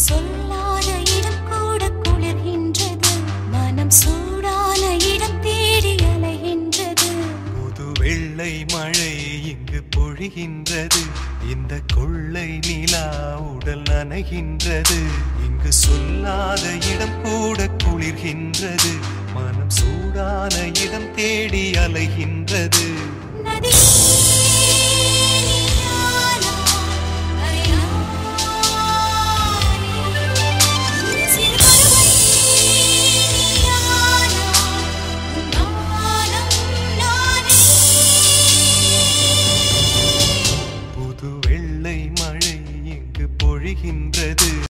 சொல்லாத இடம் கூட குளிர்கின்றது, மனம் சூடான இடம் தேடி அலைகின்றது. புது வெள்ளை மழை இங்கு பொழிகின்றது, இந்த கொள்ளை நிலா உடல் நனைகின்றது. இங்கு சொல்லாத இடம் கூட குளிர்கின்றது, மனம் சூடான இடம் தேடி அலைகின்றது. நதி